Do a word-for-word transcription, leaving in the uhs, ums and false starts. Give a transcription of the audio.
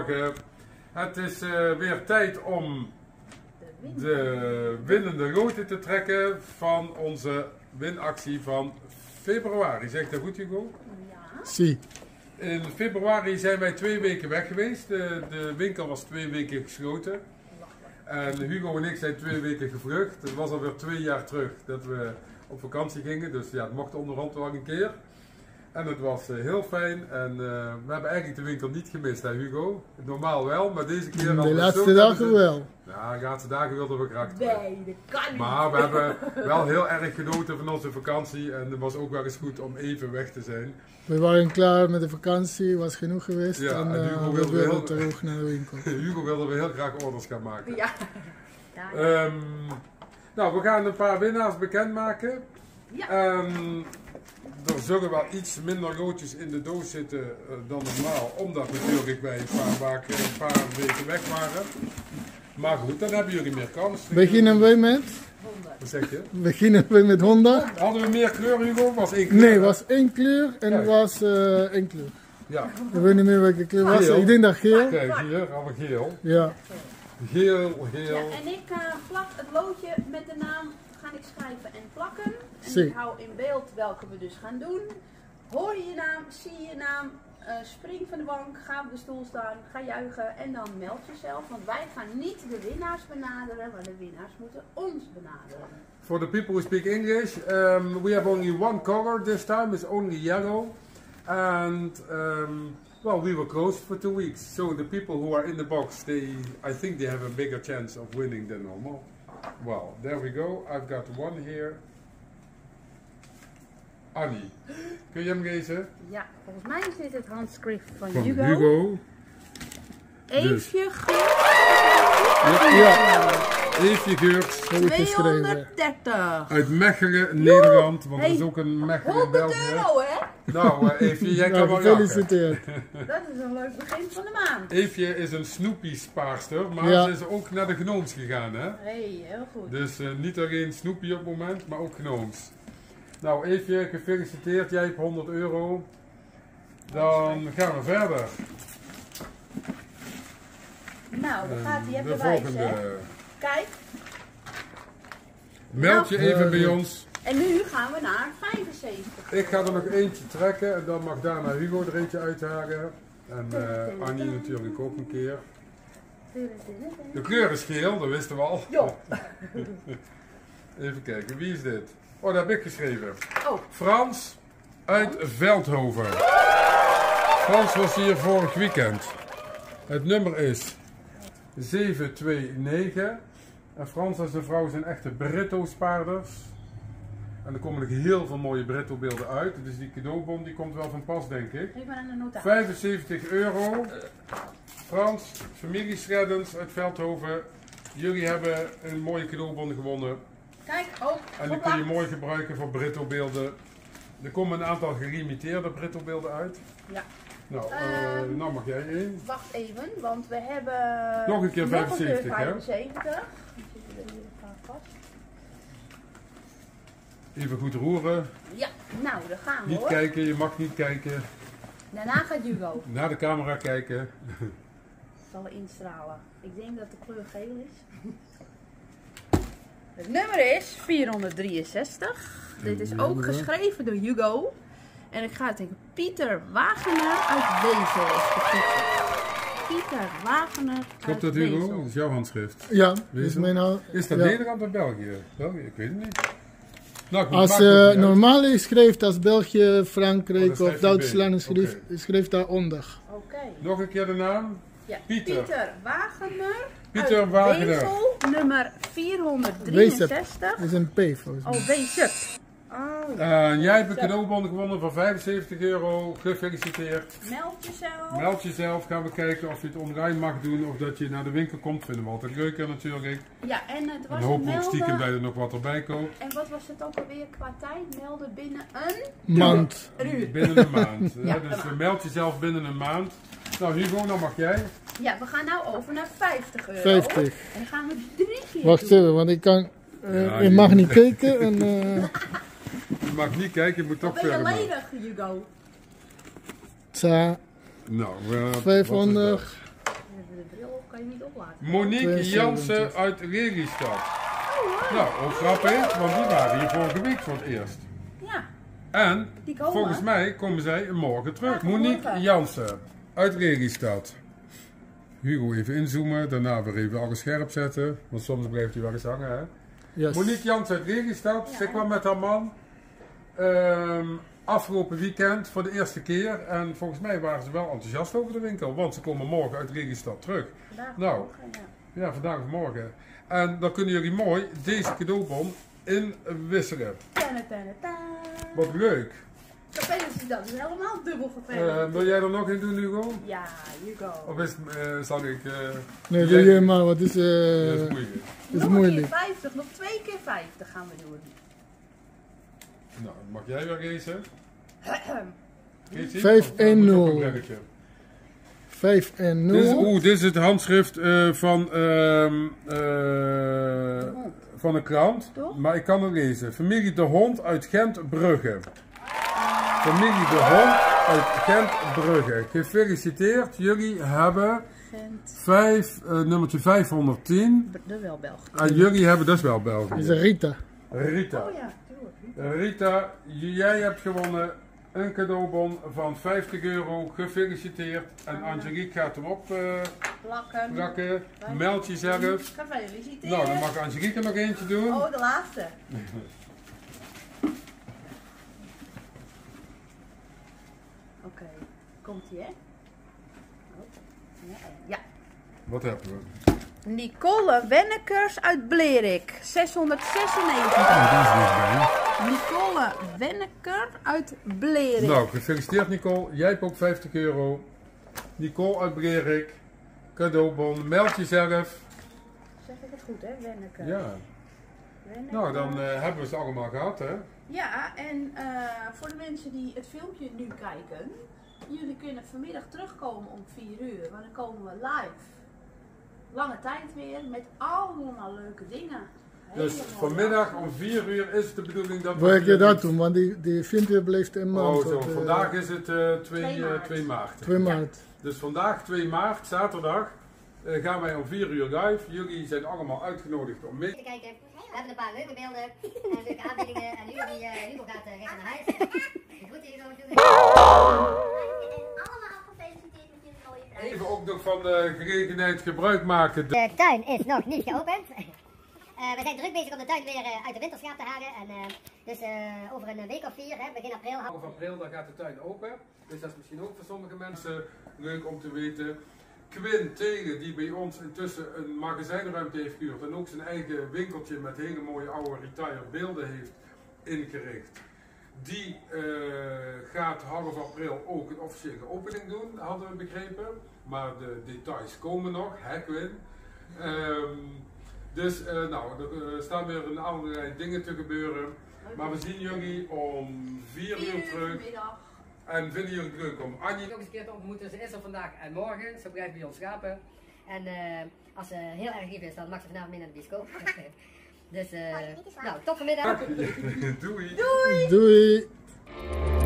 Goedemorgen. Het is uh, weer tijd om de winnende loten te trekken van onze winactie van februari. Zeg ik dat goed, Hugo? Ja. Zie. In februari zijn wij twee weken weg geweest. De, de winkel was twee weken gesloten. En Hugo en ik zijn twee weken gevlucht. Het was alweer twee jaar terug dat we op vakantie gingen. Dus ja, het mocht onderhand wel een keer. En het was uh, heel fijn. En uh, we hebben eigenlijk de winkel niet gemist, hè Hugo? Normaal wel, maar deze keer... De laatste dagen wel. Ja, de laatste dagen wilden we graag terug. Nee, dat kan niet. Maar we hebben wel heel erg genoten van onze vakantie. En het was ook wel eens goed om even weg te zijn. We waren klaar met de vakantie, was genoeg geweest. Ja, en, en uh, Hugo we wilde wilden heel... terug naar de winkel. Hugo wilde we heel graag orders gaan maken. Ja. Ja, ja. Um, nou, we gaan een paar winnaars bekendmaken. Ja. Um, er zullen wel iets minder loodjes in de doos zitten uh, dan normaal, omdat natuurlijk wij een paar, waken, een paar weken weg waren. Maar goed, dan hebben jullie meer kans. Beginnen we met? Wat zeg je? Beginnen we met honderd? Hadden we meer kleur, Hugo? Was één kleur? Nee, het was één kleur en Kijk. was uh, één kleur. Ja. Ik weet niet meer welke kleur was. Geel. Ik denk dat geel. Kijk, hier hadden we geel. Ja. Geel, geel. Ja, en ik uh, plak het loodje met de naam, ga ik schrijven en plakken. En Zie. ik hou in beeld welke we dus gaan doen. Hoor je je naam, zie je je naam, uh, spring van de bank, ga op de stoel staan, ga juichen en dan meld jezelf. Want wij gaan niet de winnaars benaderen, maar de winnaars moeten ons benaderen. For the people who speak English, um, we have only one color this time, it's only yellow. And, um, well, we were closed for two weeks. So the people who are in the box, they, I think they have a bigger chance of winning than normal. Well, there we go. I've got one here. Annie, kun je hem lezen? Ja, volgens mij is dit het handschrift van, Van Hugo. Hugo. Eefje Geert. Ja, Eefje Geurt heb ik geschreven. tweehonderddertig. uit Mechelen, Nederland. Want er is Hey, ook een Mechelen in honderd België. euro, hè? Nou, uh, Eefje, jij kan Nou, wel jagen. gefeliciteerd. Dat is een leuk begin van de maand. Eefje is een Snoopy-spaarster, maar Ja. ze is ook naar de Gnooms gegaan, hè? Hey, heel goed. Dus uh, niet alleen Snoopy op het moment, maar ook Gnooms. Nou, Eefje, gefeliciteerd. Jij hebt honderd euro. Dan gaan we verder. Nou, dan gaat hij, je hebt de bewijs, volgende. hè? Kijk. Meld je Nou. even bij ons. En nu gaan we naar vijfenzeventig. Ik ga er nog eentje trekken en dan mag daarna Hugo er eentje uithalen. En uh, Annie natuurlijk ook een keer. De kleur is geel, dat wisten we al. Jo. Even kijken, wie is dit? Oh, dat heb ik geschreven. Oh. Frans uit Veldhoven. Frans was hier vorig weekend. Het nummer is zeven twee negen. En Frans en zijn vrouw zijn echte Britto-spaarders. En er komen nog heel veel mooie Britto-beelden uit. Dus die cadeaubon die komt wel van pas, denk ik. Geef maar aan de notaris. vijfenzeventig euro. Frans, familie Schreddens uit Veldhoven. Jullie hebben een mooie cadeaubon gewonnen. Kijk, ook. En die kun je mooi gebruiken voor Britto-beelden. Er komen een aantal gelimiteerde Britto-beelden uit. Ja. Nou, uh, Um, nou mag jij één. Wacht even, want we hebben... Nog een keer nog vijfenzeventig, een keer hè? vijfenzeventig. Dan zitten we hier een paar vast. Even goed roeren. Ja, nou, daar gaan we Niet hoor. kijken, je mag niet kijken. Daarna gaat Hugo. Naar de camera kijken. Zal instralen. Ik denk dat de kleur geel is. Het nummer is vierhonderddrieënzestig. Dit is ook geschreven door Hugo. En ik ga het denken, Pieter Wagener uit Wezel is getiteld. Pieter Wagener uit Klopt dat, Hugo? Wezel. Dat is jouw handschrift. Ja, dat is Wezel? mijn hand. Is dat Ja. Nederland of België? België? Ik weet het niet. Nou, goed, Als maakt ook uh, niet uit. normaal is schrijft als België, Oh, Frankrijk dan schrijf of je Duitsland, B. schrijft, Oké. schrijft daaronder. Oké. Nog een keer de naam. Ja, Pieter. Pieter Wagener. Pieter uit Wagener. Wezel, nummer vierhonderddrieënzestig. Dat is een P volgens mij. Oh, Wezel. Oh, ja. Uh, jij hebt een cadeaubon gewonnen van vijfenzeventig euro. Gefeliciteerd. Meld jezelf. Meld jezelf. Gaan we kijken of je het online mag doen of dat je naar de winkel komt. Vinden we altijd leuker natuurlijk. Ja, en het was En een hopelijk stiekem melden. bij er nog wat erbij koopt. En wat was het ook alweer qua tijd? Melden binnen een Mand. uur. Binnen een maand. Ja, hè, dus een uh, maand. meld jezelf binnen een maand. Nou Hugo, dan mag jij. Ja, we gaan nou over naar vijftig euro. vijftig. En dan gaan we drie keer Wacht doen. even, want ik kan. Uh, Ja, ik je- mag niet kijken. En, uh, Je mag niet kijken, je moet toch Ben je verder maken. ledig, Hugo? tja, Nou, uh, vijfhonderd. de bril op, kan je niet oplaten. Monique tweeënzeventig. Jansen uit Lelystad. Nou, ook grappig, want die waren hier vorige week voor het eerst. Ja, En die komen. volgens mij komen zij morgen terug. Ja, Monique morgen. Jansen uit Lelystad. Hugo even inzoomen, daarna weer even alles scherp zetten. Want soms blijft hij wel eens hangen, hè? Yes. Monique Jansen uit Lelystad. Ja. Ze kwam met haar man ehm, afgelopen weekend voor de eerste keer. En volgens mij waren ze wel enthousiast over de winkel. Want ze komen morgen uit Lelystad terug. Vandaag Nou. morgen, ja. Ja, vandaag of morgen. En dan kunnen jullie mooi deze cadeaubon inwisselen. Tana, tana, tana. Wat leuk. Gefeliciteerd, dat is helemaal dubbel Eh, gefeliciteerd. wil jij er nog in doen, Hugo? Ja, Hugo. Of is, eh, zal ik... eh Nee, doe je maar, wat is, dat is uh, moeilijk. is nog moeilijk. een keer vijftig, nog twee keer vijftig gaan we doen. Nou, mag jij weer racen? Vijf en nul. vijf en Dit is, nul. oeh, dit is het handschrift eh, van, ehm, eh, van een krant. Toch? Maar ik kan het lezen. Familie De Hond uit Gent-Brugge. Familie De Hond uit Gent-Brugge. Gefeliciteerd. Jullie hebben Gent, vijf, eh, nummertje vijfhonderdtien. de wel België. En jullie hebben dus wel Dat is België. een Rita. Rita. Oh ja, tuurlijk. Rita, jij hebt gewonnen een cadeaubon van vijftig euro. Gefeliciteerd. En Angelique gaat hem op eh, Plakken. plakken. Meld jezelf. Gefeliciteerd. Nou, dan mag Angelique er nog eentje doen. Oh, de laatste. Oké, komt ie hè? Oh. Ja, ja. Wat hebben we? Nicole Wennekers uit Blerik, zeshonderdzesennegentig. Oh, die is dichtbij. Nicole Wenneker uit Blerik. Nou, gefeliciteerd Nicole. Jij hebt ook vijftig euro. Nicole uit Blerik. Cadeaubon. Meld jezelf. Zeg ik het goed hè, Wenneker? Ja. Wenneker. Nou, dan eh, hebben we ze allemaal gehad, hè? Ja, en eh, voor de mensen die het filmpje nu kijken, jullie kunnen vanmiddag terugkomen om vier uur, want dan komen we live. Lange tijd weer met allemaal leuke dingen. Dus Hele mooie vanmiddag acties. om vier uur is de bedoeling dat Welk je dat doen? Want die, die vindt blijft een maand. Oh, zo. tot, eh, Vandaag is het eh, twee twee maart. maart. twee maart. Dus vandaag twee maart, zaterdag, eh, gaan wij om vier uur live. Jullie zijn allemaal uitgenodigd om mee. Even kijken. We hebben een paar leuke beelden en leuke aanbiedingen. En Hugo, die, uh, Hugo gaat uh, recht naar huis. Ik groet Hugo natuurlijk. Allemaal gefeliciteerd met jullie mooie prijs. Even ook nog van de gelegenheid gebruik maken. De tuin is nog niet geopend. Uh, we zijn druk bezig om de tuin weer uh, uit de winterschaap te halen. En, uh, dus uh, over een week of vier, hè, begin april. Half april dan gaat de tuin open. Dus dat is misschien ook voor sommige mensen leuk om te weten. Quinn Telen, die bij ons intussen een magazijnruimte heeft gehuurd en ook zijn eigen winkeltje met hele mooie oude retired beelden heeft ingericht. Die uh, gaat half april ook een officiële opening doen, hadden we begrepen. Maar de details komen nog, hè Quinn? Um, dus uh, nou, er uh, staan weer een allerlei dingen te gebeuren. Maar we zien jullie om vier uur terug. Vanmiddag. En vinden jullie het leuk om Annie Nog eens een keer te ontmoeten. Ze is er vandaag en morgen. Ze blijft bij ons slapen. En uh, als ze heel erg lief is, dan mag ze vanavond mee naar de bioscoop. Dus, uh, nou, tot vanmiddag. Doei! Doei.